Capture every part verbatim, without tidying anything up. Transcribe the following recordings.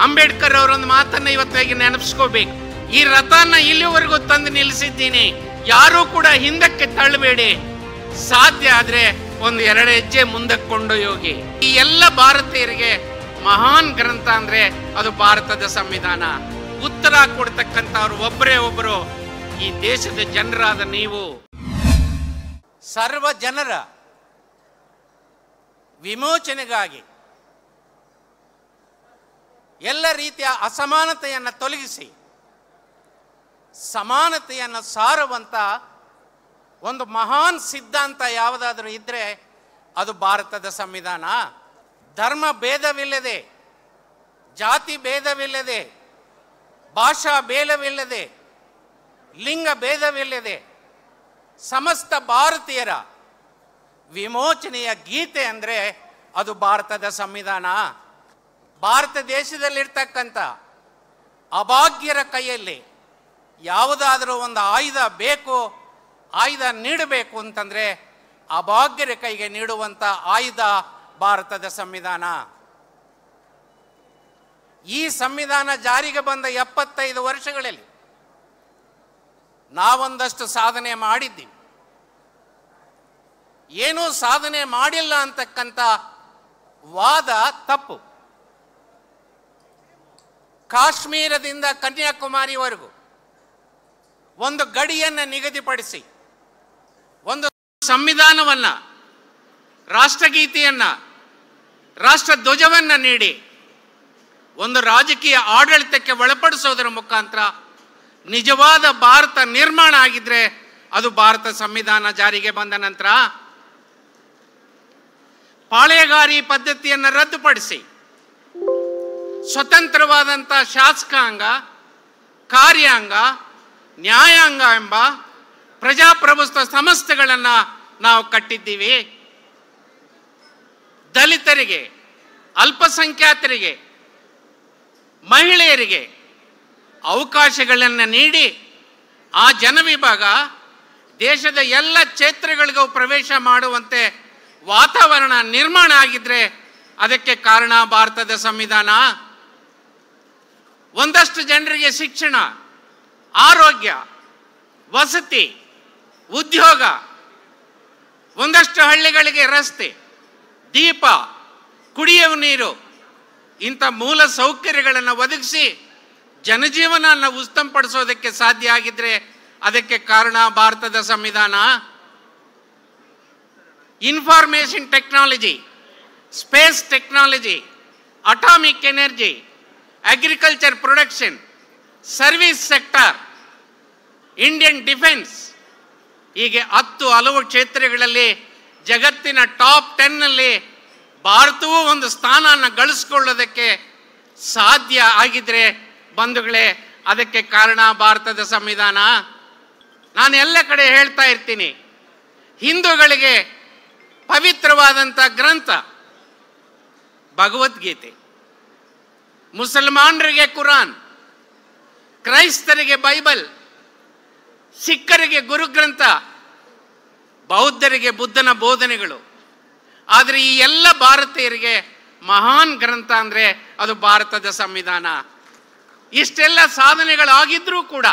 ಅಂಬೇಡ್ಕರ್ ಅವರೊಂದು ಮಾತನ್ನ ಇವತ್ತಾಗಿ ನೆನಪಿಸ್ಕೋಬೇಕು. ಈ ರಥನ ಇಲ್ಲಿವರೆಗೂ ತಂದು ನಿಲ್ಲಿಸಿದ್ದೀನಿ, ಯಾರೂ ಕೂಡ ಹಿಂದಕ್ಕೆ ತಳ್ಳಬೇಡಿ, ಸಾಧ್ಯ ಆದ್ರೆ ಒಂದು ಎರಡು ಹೆಜ್ಜೆ ಮುಂದಕ್ಕೆ ಕೊಂಡೊಯ್ಯೋಗಿ. ಈ ಎಲ್ಲ ಭಾರತೀಯರಿಗೆ ಮಹಾನ್ ಗ್ರಂಥ ಅಂದ್ರೆ ಅದು ಭಾರತದ ಸಂವಿಧಾನ. ಉತ್ತರ ಕೊಡ್ತಕ್ಕಂಥವ್ರು ಒಬ್ಬರೇ ಒಬ್ಬರು ಈ ದೇಶದ ಜನರಾದ ನೀವು. ಸರ್ವ ಜನರ ವಿಮೋಚನೆಗಾಗಿ ಎಲ್ಲ ರೀತಿಯ ಅಸಮಾನತೆಯನ್ನು ತೊಲಗಿಸಿ ಸಮಾನತೆಯನ್ನು ಸಾರುವಂತ ಒಂದು ಮಹಾನ್ ಸಿದ್ಧಾಂತ ಯಾವುದಾದ್ರೂ ಇದ್ರೆ ಅದು ಭಾರತದ ಸಂವಿಧಾನ. ಧರ್ಮ ಭೇದವಿಲ್ಲದೆ, ಜಾತಿ ಭೇದವಿಲ್ಲದೆ, ಭಾಷಾ ಭೇದವಿಲ್ಲದೆ, ಲಿಂಗ ಭೇದವಿಲ್ಲದೆ ಸಮಸ್ತ ಭಾರತೀಯರ ವಿಮೋಚನೆಯ ಗೀತೆ ಅಂದರೆ ಅದು ಭಾರತದ ಸಂವಿಧಾನ. ಭಾರತ ದೇಶದಲ್ಲಿರ್ತಕ್ಕಂಥ ಅಭಾಗ್ಯರ ಕೈಯಲ್ಲಿ ಯಾವುದಾದರೂ ಒಂದು ಆಯುಧ ಬೇಕು, ಆಯುಧ ನೀಡಬೇಕು ಅಂತಂದರೆ ಅಭಾಗ್ಯರ ಕೈಗೆ ನೀಡುವಂಥ ಆಯುಧ ಭಾರತದ ಸಂವಿಧಾನ. ಈ ಸಂವಿಧಾನ ಜಾರಿಗೆ ಬಂದ ಎಪ್ಪತ್ತೈದು ವರ್ಷಗಳಲ್ಲಿ ನಾವೊಂದಷ್ಟು ಸಾಧನೆ ಮಾಡಿದ್ದೀವಿ. ಏನೂ ಸಾಧನೆ ಮಾಡಿಲ್ಲ ಅಂತಕ್ಕಂಥ ವಾದ ತಪ್ಪು. ಕಾಶ್ಮೀರದಿಂದ ಕನ್ಯಾಕುಮಾರಿವರೆಗೂ ಒಂದು ಗಡಿಯನ್ನು ನಿಗದಿಪಡಿಸಿ ಒಂದು ಸಂವಿಧಾನವನ್ನು, ರಾಷ್ಟ್ರಗೀತೆಯನ್ನು, ರಾಷ್ಟ್ರ ಧ್ವಜವನ್ನು ನೀಡಿ ಒಂದು ರಾಜಕೀಯ ಆಡಳಿತಕ್ಕೆ ಒಳಪಡಿಸೋದರ ಮುಖಾಂತರ ನಿಜವಾದ ಭಾರತ ನಿರ್ಮಾಣ ಆಗಿದ್ರೆ ಅದು ಭಾರತ ಸಂವಿಧಾನ ಜಾರಿಗೆ ಬಂದ ನಂತರ. ಪಾಳೆಯಗಾರಿ ಪದ್ಧತಿಯನ್ನು ರದ್ದುಪಡಿಸಿ ಸ್ವತಂತ್ರವಾದಂಥ ಶಾಸಕಾಂಗ, ಕಾರ್ಯಾಂಗ, ನ್ಯಾಯಾಂಗ ಎಂಬ ಪ್ರಜಾಪ್ರಭುತ್ವ ಸಂಸ್ಥೆಗಳನ್ನು ನಾವು ಕಟ್ಟಿದ್ದೀವಿ. ದಲಿತರಿಗೆ, ಅಲ್ಪಸಂಖ್ಯಾತರಿಗೆ, ಮಹಿಳೆಯರಿಗೆ ಅವಕಾಶಗಳನ್ನು ನೀಡಿ ಆ ಜನವಿಭಾಗ ದೇಶದ ಎಲ್ಲ ಕ್ಷೇತ್ರಗಳಿಗೂ ಪ್ರವೇಶ ಮಾಡುವಂತೆ ವಾತಾವರಣ ನಿರ್ಮಾಣ ಆಗಿದ್ರೆ ಅದಕ್ಕೆ ಕಾರಣ ಭಾರತದ ಸಂವಿಧಾನ. ಒಂದಷ್ಟು ಜನರಿಗೆ ಶಿಕ್ಷಣ, ಆರೋಗ್ಯ, ವಸತಿ, ಉದ್ಯೋಗ, ಒಂದಷ್ಟು ಹಳ್ಳಿಗಳಿಗೆ ರಸ್ತೆ, ದೀಪ, ಕುಡಿಯುವ ನೀರು ಇಂಥ ಮೂಲ ಸೌಕರ್ಯಗಳನ್ನು ಒದಗಿಸಿ ಜನಜೀವನವನ್ನು ಉತ್ತಮಪಡಿಸೋದಕ್ಕೆ ಸಾಧ್ಯ ಆಗಿದ್ರೆ ಅದಕ್ಕೆ ಕಾರಣ ಭಾರತದ ಸಂವಿಧಾನ. Information technology, space technology, atomic energy, agriculture production, service sector, Indian defence, ಹೀಗೆ ಹತ್ತು ಹಲವು ಕ್ಷೇತ್ರಗಳಲ್ಲಿ ಜಗತ್ತಿನ ಟಾಪ್ ಟೆನ್ನಲ್ಲಿ ಭಾರತವೂ ಒಂದು ಸ್ಥಾನವನ್ನು ಗಳಿಸ್ಕೊಳ್ಳೋದಕ್ಕೆ ಸಾಧ್ಯ ಆಗಿದ್ರೆ ಬಂಧುಗಳೇ ಅದಕ್ಕೆ ಕಾರಣ ಭಾರತದ ಸಂವಿಧಾನ. ನಾನು ಎಲ್ಲ ಕಡೆ ಹೇಳ್ತಾ ಇರ್ತೀನಿ, ಹಿಂದೂಗಳಿಗೆ ಪವಿತ್ರವಾದಂಥ ಗ್ರಂಥ ಭಗವದ್ಗೀತೆ, ಮುಸಲ್ಮಾನರಿಗೆ ಕುರಾನ್, ಕ್ರೈಸ್ತರಿಗೆ ಬೈಬಲ್, ಸಿಖ್ಖರಿಗೆ ಗುರುಗ್ರಂಥ, ಬೌದ್ಧರಿಗೆ ಬುದ್ಧನ ಬೋಧನೆಗಳು. ಆದರೆ ಈ ಎಲ್ಲ ಭಾರತೀಯರಿಗೆ ಮಹಾನ್ ಗ್ರಂಥ ಅಂದರೆ ಅದು ಭಾರತದ ಸಂವಿಧಾನ. ಇಷ್ಟೆಲ್ಲ ಸಾಧನೆಗಳಾಗಿದ್ರೂ ಕೂಡ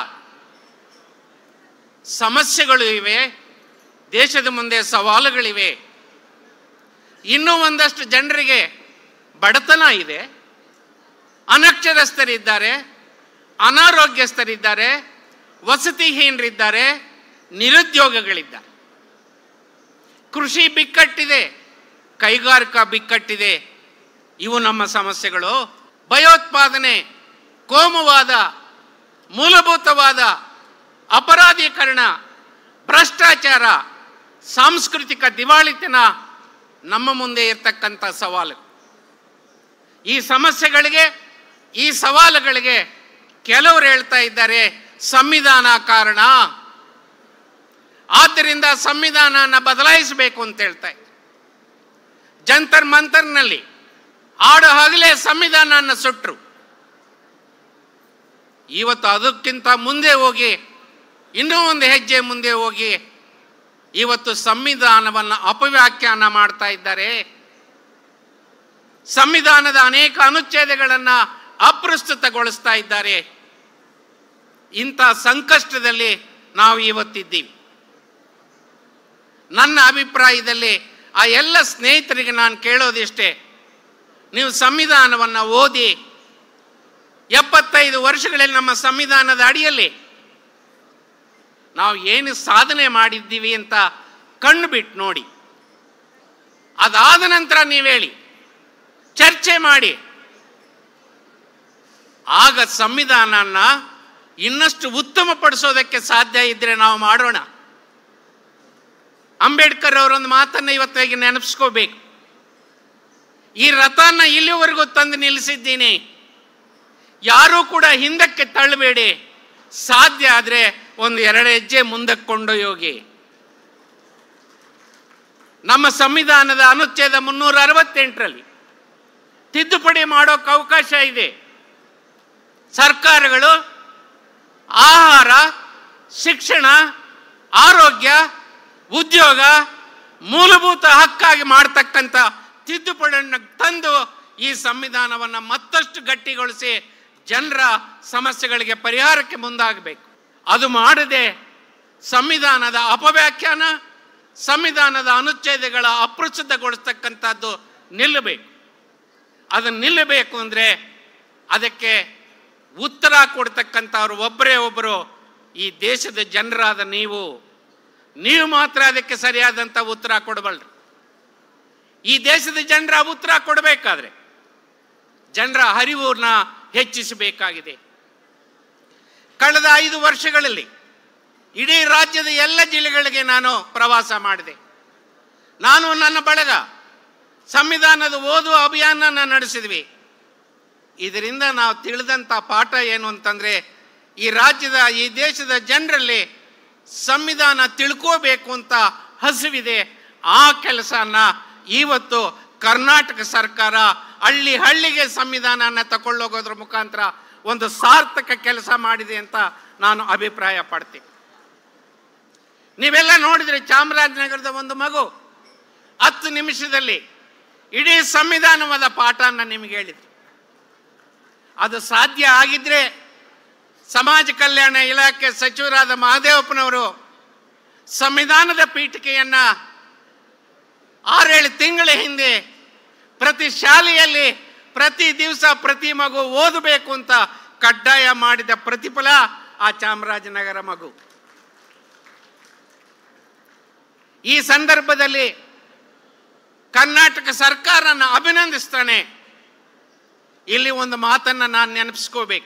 ಸಮಸ್ಯೆಗಳು ಇವೆ, ದೇಶದ ಮುಂದೆ ಸವಾಲುಗಳಿವೆ. ಇನ್ನೂ ಒಂದಷ್ಟು ಜನರಿಗೆ ಬಡತನ ಇದೆ, ಅನಕ್ಷರಸ್ಥರಿದ್ದಾರೆ, ಅನಾರೋಗ್ಯಸ್ಥರಿದ್ದಾರೆ, ವಸತಿಹೀನರಿದ್ದಾರೆ, ನಿರುದ್ಯೋಗಗಳಿದ್ದಾರೆ. ಕೃಷಿ ಬಿಕ್ಕಟ್ಟಿದೆ, ಕೈಗಾರಿಕಾ ಬಿಕ್ಕಟ್ಟಿದೆ. ಇವು ನಮ್ಮ ಸಮಸ್ಯೆಗಳು. ಭಯೋತ್ಪಾದನೆ, ಕೋಮುವಾದ, ಮೂಲಭೂತವಾದ ಅಪರಾಧೀಕರಣ, ಭ್ರಷ್ಟಾಚಾರ, ಸಾಂಸ್ಕೃತಿಕ ದಿವಾಳಿತನ ನಮ್ಮ ಮುಂದೆ ಇರ್ತಕ್ಕಂಥ ಸವಾಲು. ಈ ಸಮಸ್ಯೆಗಳಿಗೆ, ಈ ಸವಾಲುಗಳಿಗೆ ಕೆಲವರು ಹೇಳ್ತಾ ಇದ್ದಾರೆ ಸಂವಿಧಾನ ಕಾರಣ, ಆದ್ದರಿಂದ ಸಂವಿಧಾನನ ಬದಲಾಯಿಸಬೇಕು ಅಂತ ಹೇಳ್ತಾ ಇದ್ದಾರೆ. ಜಂತರ್ ಮಂತರ್ನಲ್ಲಿ ಆಡು ಹಗಲೇ ಸಂವಿಧಾನನ ಸುಟ್ಟರು. ಇವತ್ತು ಅದಕ್ಕಿಂತ ಮುಂದೆ ಹೋಗಿ, ಇನ್ನೂ ಒಂದು ಹೆಜ್ಜೆ ಮುಂದೆ ಹೋಗಿ ಇವತ್ತು ಸಂವಿಧಾನವನ್ನು ಅಪವ್ಯಾಖ್ಯಾನ ಮಾಡ್ತಾ ಇದ್ದಾರೆ. ಸಂವಿಧಾನದ ಅನೇಕ ಅನುಚ್ಛೇದಗಳನ್ನು ಅಪ್ರಸ್ತುತಗೊಳಿಸ್ತಾ ಇದ್ದಾರೆ. ಇಂಥ ಸಂಕಷ್ಟದಲ್ಲಿ ನಾವು ಇವತ್ತಿದ್ದೀವಿ. ನನ್ನ ಅಭಿಪ್ರಾಯದಲ್ಲಿ ಆ ಎಲ್ಲ ಸ್ನೇಹಿತರಿಗೆ ನಾನು ಕೇಳೋದಿಷ್ಟೇ, ನೀವು ಸಂವಿಧಾನವನ್ನು ಓದಿ. ಎಪ್ಪತ್ತೈದು ವರ್ಷಗಳಲ್ಲಿ ನಮ್ಮ ಸಂವಿಧಾನದ ಅಡಿಯಲ್ಲಿ ನಾವು ಏನು ಸಾಧನೆ ಮಾಡಿದ್ದೀವಿ ಅಂತ ಕಣ್ಣು ಬಿಟ್ಟು ನೋಡಿ. ಅದಾದ ನಂತರ ನೀವು ಹೇಳಿ, ಚರ್ಚೆ ಮಾಡಿ. ಆಗ ಸಂವಿಧಾನನ ಇನ್ನಷ್ಟು ಉತ್ತಮಪಡಿಸೋದಕ್ಕೆ ಸಾಧ್ಯ ಇದ್ದರೆ ನಾವು ಮಾಡೋಣ. ಅಂಬೇಡ್ಕರ್ ಅವರೊಂದು ಮಾತನ್ನು ಇವತ್ತಿಗೆ ನೆನಪಿಸ್ಕೋಬೇಕು. ಈ ರಥನ ಇಲ್ಲಿವರೆಗೂ ತಂದು ನಿಲ್ಲಿಸಿದ್ದೀನಿ, ಯಾರೂ ಕೂಡ ಹಿಂದಕ್ಕೆ ತಳ್ಳಬೇಡಿ, ಸಾಧ್ಯ ಆದರೆ ಒಂದು ಎರಡು ಹೆಜ್ಜೆ ಮುಂದಕ್ಕೆ ಕೊಂಡೊಯ್ಯೋಗಿ. ನಮ್ಮ ಸಂವಿಧಾನದ ಅನುಚ್ಛೇದ ಮುನ್ನೂರ ಅರವತ್ತೆಂಟರಲ್ಲಿ ತಿದ್ದುಪಡಿ ಮಾಡೋಕ್ಕೆ ಅವಕಾಶ ಇದೆ. ಸರ್ಕಾರಗಳು ಆಹಾರ, ಶಿಕ್ಷಣ, ಆರೋಗ್ಯ, ಉದ್ಯೋಗ ಮೂಲಭೂತ ಹಕ್ಕಾಗಿ ಮಾಡ್ತಕ್ಕಂಥ ತಿದ್ದುಪಡಿಯನ್ನು ತಂದು ಈ ಸಂವಿಧಾನವನ್ನು ಮತ್ತಷ್ಟು ಗಟ್ಟಿಗೊಳಿಸಿ ಜನರ ಸಮಸ್ಯೆಗಳಿಗೆ ಪರಿಹಾರಕ್ಕೆ ಮುಂದಾಗಬೇಕು. ಅದು ಮಾಡದೆ ಸಂವಿಧಾನದ ಅಪವ್ಯಾಖ್ಯಾನ, ಸಂವಿಧಾನದ ಅನುಚ್ಛೇದಗಳ ಅಪ್ರಸ್ತುತಗೊಳಿಸ್ತಕ್ಕಂಥದ್ದು ನಿಲ್ಲಬೇಕು. ಅದನ್ನು ನಿಲ್ಲಬೇಕು ಅಂದರೆ ಅದಕ್ಕೆ ಉತ್ತರ ಕೊಡ್ತಕ್ಕಂಥವ್ರು ಒಬ್ಬರೇ ಒಬ್ಬರು ಈ ದೇಶದ ಜನರಾದ ನೀವು. ನೀವು ಮಾತ್ರ ಅದಕ್ಕೆ ಸರಿಯಾದಂಥ ಉತ್ತರ ಕೊಡಬಲ್ರಿ. ಈ ದೇಶದ ಜನರ ಉತ್ತರ ಕೊಡಬೇಕಾದ್ರೆ ಜನರ ಅರಿವನ್ನ ಹೆಚ್ಚಿಸಬೇಕಾಗಿದೆ. ಕಳೆದ ಐದು ವರ್ಷಗಳಲ್ಲಿ ಇಡೀ ರಾಜ್ಯದ ಎಲ್ಲ ಜಿಲ್ಲೆಗಳಿಗೆ ನಾನು ಪ್ರವಾಸ ಮಾಡಿದೆ. ನಾನು ನನ್ನ ಬಳಗ ಸಂವಿಧಾನದ ಓದುವ ಅಭಿಯಾನ ನಡೆಸಿದ್ವಿ. ಇದರಿಂದ ನಾವು ತಿಳಿದಂಥ ಪಾಠ ಏನು ಅಂತಂದರೆ, ಈ ರಾಜ್ಯದ ಈ ದೇಶದ ಜನರಲ್ಲಿ ಸಂವಿಧಾನ ತಿಳ್ಕೋಬೇಕು ಅಂತ ಹಸಿವಿದೆ. ಆ ಕೆಲಸನ ಇವತ್ತು ಕರ್ನಾಟಕ ಸರ್ಕಾರ ಹಳ್ಳಿ ಹಳ್ಳಿಗೆ ಸಂವಿಧಾನನ ತಗೊಳ್ಳೋಗೋದ್ರ ಮುಖಾಂತರ ಒಂದು ಸಾರ್ಥಕ ಕೆಲಸ ಮಾಡಿದೆ ಅಂತ ನಾನು ಅಭಿಪ್ರಾಯ ಪಡ್ತೀನಿ. ನೀವೆಲ್ಲ ನೋಡಿದ್ರೆ ಚಾಮರಾಜನಗರದ ಒಂದು ಮಗು ಹತ್ತು ನಿಮಿಷದಲ್ಲಿ ಇಡೀ ಸಂವಿಧಾನವಾದ ಪಾಠನ ನಿಮಗೆ ಹೇಳಿದ್ರು. ಅದು ಸಾಧ್ಯ ಆಗಿದ್ರೆ ಸಮಾಜ ಕಲ್ಯಾಣ ಇಲಾಖೆ ಸಚಿವರಾದ ಮಹದೇವಪ್ಪನವರು ಸಂವಿಧಾನದ ಪೀಠಿಕೆಯನ್ನು ಆರೇಳು ತಿಂಗಳ ಹಿಂದೆ ಪ್ರತಿ ಶಾಲೆಯಲ್ಲಿ ಪ್ರತಿ ದಿವಸ ಪ್ರತಿ ಮಗು ಓದಬೇಕು ಅಂತ ಕಡ್ಡಾಯ ಮಾಡಿದ ಪ್ರತಿಫಲ ಆ ಚಾಮರಾಜನಗರ ಮಗು. ಈ ಸಂದರ್ಭದಲ್ಲಿ ಕರ್ನಾಟಕ ಸರ್ಕಾರನ ಅಭಿನಂದಿಸ್ತಾನೆ. ಇಲ್ಲಿ ಒಂದು ಮಾತನ್ನು ನಾನು ನೆನಪಿಸ್ಕೋಬೇಕು.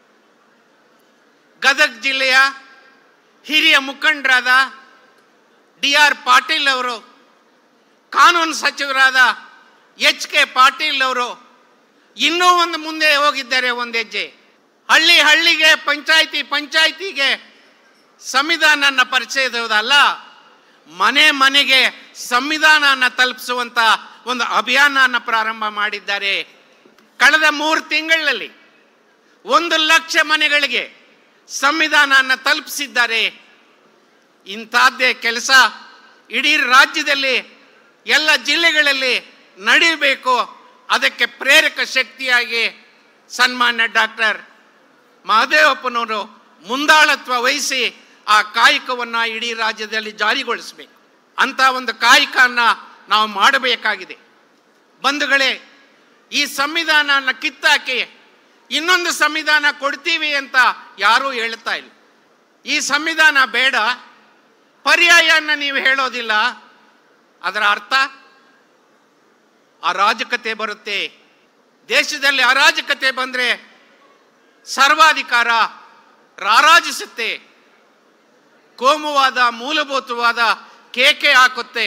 ಗದಗ ಜಿಲ್ಲೆಯ ಹಿರಿಯ ಮುಖಂಡರಾದ ಡಿ ಆರ್ ಪಾಟೀಲ್ ಅವರು, ಕಾನೂನು ಸಚಿವರಾದ ಎಚ್ ಕೆ ಪಾಟೀಲ್ ಅವರು ಇನ್ನೂ ಒಂದು ಮುಂದೆ ಹೋಗಿದ್ದಾರೆ, ಒಂದು ಹೆಜ್ಜೆ. ಹಳ್ಳಿ ಹಳ್ಳಿಗೆ, ಪಂಚಾಯಿತಿ ಪಂಚಾಯಿತಿಗೆ ಸಂವಿಧಾನನ ಪರಿಚಯಿಸುವುದಲ್ಲ, ಮನೆ ಮನೆಗೆ ಸಂವಿಧಾನನ ತಲುಪಿಸುವಂಥ ಒಂದು ಅಭಿಯಾನನ ಪ್ರಾರಂಭ ಮಾಡಿದ್ದಾರೆ. ಕಳೆದ ಮೂರು ತಿಂಗಳಲ್ಲಿ ಒಂದು ಲಕ್ಷ ಮನೆಗಳಿಗೆ ಸಂವಿಧಾನನ ತಲುಪಿಸಿದ್ದಾರೆ. ಇಂಥದ್ದೇ ಕೆಲಸ ಇಡೀ ರಾಜ್ಯದಲ್ಲಿ ಎಲ್ಲ ಜಿಲ್ಲೆಗಳಲ್ಲಿ ನಡೆಯಬೇಕು. ಅದಕ್ಕೆ ಪ್ರೇರಕ ಶಕ್ತಿಯಾಗಿ ಸನ್ಮಾನ್ಯ ಡಾಕ್ಟರ್ ಮಹದೇವಪ್ಪನವರು ಮುಂದಾಳತ್ವ ವಹಿಸಿ ಆ ಕಾಯಕವನ್ನು ಇಡೀ ರಾಜ್ಯದಲ್ಲಿ ಜಾರಿಗೊಳಿಸಬೇಕು. ಅಂಥ ಒಂದು ಕಾಯಕನ ನಾವು ಮಾಡಬೇಕಾಗಿದೆ. ಬಂಧುಗಳೇ, ಈ ಸಂವಿಧಾನನ ಕಿತ್ತಾಕಿ ಇನ್ನೊಂದು ಸಂವಿಧಾನ ಕೊಡ್ತೀವಿ ಅಂತ ಯಾರೂ ಹೇಳ್ತಾ ಇಲ್ಲ. ಈ ಸಂವಿಧಾನ ಬೇಡ, ಪರ್ಯಾಯನ ನೀವು ಹೇಳೋದಿಲ್ಲ. ಅದರ ಅರ್ಥ ಅರಾಜಕತೆ ಬರುತ್ತೆ. ದೇಶದಲ್ಲಿ ಅರಾಜಕತೆ ಬಂದರೆ ಸರ್ವಾಧಿಕಾರ ರಾರಾಜಿಸುತ್ತೆ, ಕೋಮುವಾದ ಮೂಲಭೂತವಾದ ಕೇಕೆ ಹಾಕುತ್ತೆ.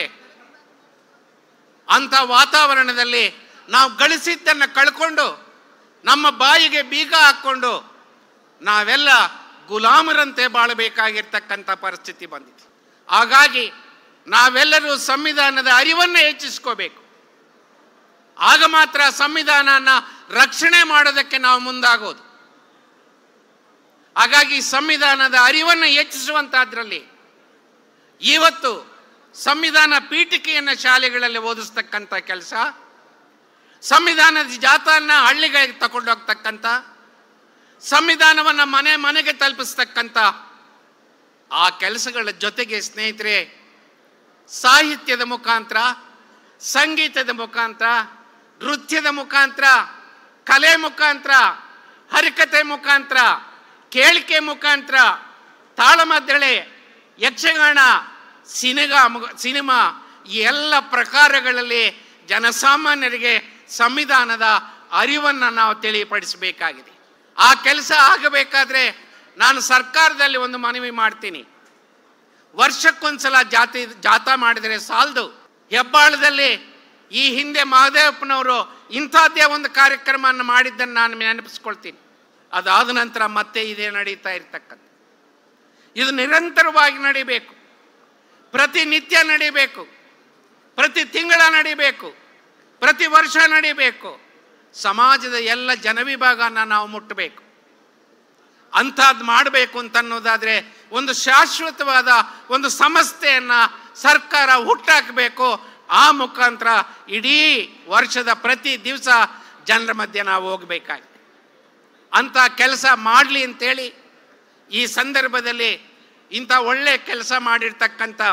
ಅಂಥ ವಾತಾವರಣದಲ್ಲಿ ನಾವು ಗಳಿಸಿದ್ದನ್ನು ಕಳ್ಕೊಂಡು ನಮ್ಮ ಬಾಯಿಗೆ ಬೀಗ ಹಾಕ್ಕೊಂಡು ನಾವೆಲ್ಲ ಗುಲಾಮರಂತೆ ಬಾಳಬೇಕಾಗಿರ್ತಕ್ಕಂಥ ಪರಿಸ್ಥಿತಿ ಬಂದಿದೆ. ಹಾಗಾಗಿ ನಾವೆಲ್ಲರೂ ಸಂವಿಧಾನದ ಅರಿವನ್ನು ಹೆಚ್ಚಿಸ್ಕೋಬೇಕು. ಆಗ ಮಾತ್ರ ಸಂವಿಧಾನನ ರಕ್ಷಣೆ ಮಾಡೋದಕ್ಕೆ ನಾವು ಮುಂದಾಗೋದು. ಹಾಗಾಗಿ ಸಂವಿಧಾನದ ಅರಿವನ್ನು ಹೆಚ್ಚಿಸುವಂಥದ್ರಲ್ಲಿ ಇವತ್ತು ಸಂವಿಧಾನ ಪೀಠಿಕೆಯನ್ನು ಶಾಲೆಗಳಲ್ಲಿ ಓದಿಸ್ತಕ್ಕಂಥ ಕೆಲಸ, ಸಂವಿಧಾನದ ಜಾಥಾನ ಹಳ್ಳಿಗಳಿಗೆ ತಗೊಂಡೋಗ್ತಕ್ಕಂಥ, ಸಂವಿಧಾನವನ್ನು ಮನೆ ಮನೆಗೆ ತಲುಪಿಸ್ತಕ್ಕಂಥ ಆ ಕೆಲಸಗಳ ಜೊತೆಗೆ ಸ್ನೇಹಿತರೆ, ಸಾಹಿತ್ಯದ ಮುಖಾಂತರ, ಸಂಗೀತದ ಮುಖಾಂತರ, ನೃತ್ಯದ ಮುಖಾಂತರ, ಕಲೆ ಮುಖಾಂತರ, ಹರಿಕತೆ ಮುಖಾಂತರ, ಕೇಳಿಕೆ ಮುಖಾಂತರ, ತಾಳಮದ್ದಳೆ, ಯಕ್ಷಗಾನ, ಸಿನಿಗಾ ಸಿನಿಮಾ ಈ ಎಲ್ಲ ಪ್ರಕಾರಗಳಲ್ಲಿ ಜನಸಾಮಾನ್ಯರಿಗೆ ಸಂವಿಧಾನದ ಅರಿವನ್ನು ನಾವು ತಿಳಿಪಡಿಸಬೇಕಾಗಿದೆ. ಆ ಕೆಲಸ ಆಗಬೇಕಾದ್ರೆ ನಾನು ಸರ್ಕಾರದಲ್ಲಿ ಒಂದು ಮನವಿ ಮಾಡ್ತೀನಿ. ವರ್ಷಕ್ಕೊಂದ್ಸಲ ಜಾತಿ ಜಾಥಾ ಮಾಡಿದರೆ ಸಾಲದು. ಹೆಬ್ಬಾಳದಲ್ಲಿ ಈ ಹಿಂದೆ ಮಹದೇವಪ್ಪನವರು ಇಂಥದ್ದೇ ಒಂದು ಕಾರ್ಯಕ್ರಮವನ್ನು ಮಾಡಿದ್ದನ್ನು ನಾನು ನೆನಪಿಸ್ಕೊಳ್ತೀನಿ. ಅದಾದ ನಂತರ ಮತ್ತೆ ಇದೇ ನಡೀತಾ ಇರ್ತಕ್ಕಂಥ, ಇದು ನಿರಂತರವಾಗಿ ನಡಿಬೇಕು, ಪ್ರತಿನಿತ್ಯ ನಡಿಬೇಕು, ಪ್ರತಿ ತಿಂಗಳ ನಡಿಬೇಕು, ಪ್ರತಿ ವರ್ಷ ನಡಿಬೇಕು. ಸಮಾಜದ ಎಲ್ಲ ಜನವಿಭಾಗನ ನಾವು ಮುಟ್ಟಬೇಕು. ಅಂಥದ್ದು ಮಾಡಬೇಕು ಅಂತ ಅನ್ನೋದಾದರೆ ಒಂದು ಶಾಶ್ವತವಾದ ಒಂದು ಸಂಸ್ಥೆಯನ್ನು ಸರ್ಕಾರ ಹುಟ್ಟಾಕಬೇಕು. ಆ ಮುಖಾಂತರ ಇಡೀ ವರ್ಷದ ಪ್ರತಿ ದಿವಸ ಜನರ ಮಧ್ಯೆ ನಾವು ಹೋಗಬೇಕಾಗಿದೆ. ಅಂಥ ಕೆಲಸ ಮಾಡಲಿ ಅಂತೇಳಿ ಈ ಸಂದರ್ಭದಲ್ಲಿ ಇಂಥ ಒಳ್ಳೆಯ ಕೆಲಸ ಮಾಡಿರ್ತಕ್ಕಂಥ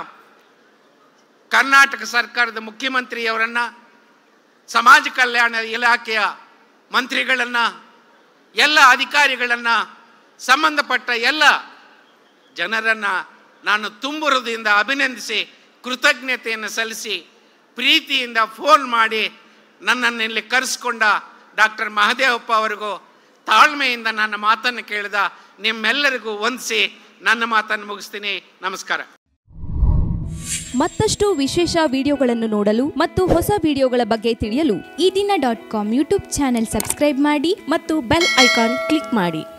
ಕರ್ನಾಟಕ ಸರ್ಕಾರದ ಮುಖ್ಯಮಂತ್ರಿಯವರನ್ನು, ಸಮಾಜ ಕಲ್ಯಾಣ ಇಲಾಖೆಯ ಮಂತ್ರಿಗಳನ್ನು, ಎಲ್ಲ ಅಧಿಕಾರಿಗಳನ್ನು, ಸಂಬಂಧಪಟ್ಟ ಎಲ್ಲ ಜನರನ್ನು ನಾನು ತುಂಬು ಹೃದಯದಿಂದ ಅಭಿನಂದಿಸಿ ಕೃತಜ್ಞತೆಯನ್ನು ಸಲ್ಲಿಸಿ ಪ್ರೀತಿಯಿಂದ ಫೋನ್ ಮಾಡಿ ನನ್ನನ್ನು ಇಲ್ಲಿ ಕರೆಸ್ಕೊಂಡ ಡಾಕ್ಟರ್ ಮಹದೇವಪ್ಪ ಅವರಿಗೂ ತಾಳ್ಮೆಯಿಂದ ನನ್ನ ಮಾತನ್ನು ಕೇಳಿದ ನಿಮ್ಮೆಲ್ಲರಿಗೂ ವಂದಿಸಿ ನನ್ನ ಮಾತನ್ನು ಮುಗಿಸ್ತೀನಿ. ನಮಸ್ಕಾರ. ಮತ್ತಷ್ಟು ವಿಶೇಷ ವಿಡಿಯೋಗಳನ್ನು ನೋಡಲು ಮತ್ತು ಹೊಸ ವಿಡಿಯೋಗಳ ಬಗ್ಗೆ ತಿಳಿಯಲು Ee Dina dot com YouTube channel subscribe ಮಾಡಿ ಮತ್ತು ಬೆಲ್ ಐಕಾನ್ ಕ್ಲಿಕ್ ಮಾಡಿ.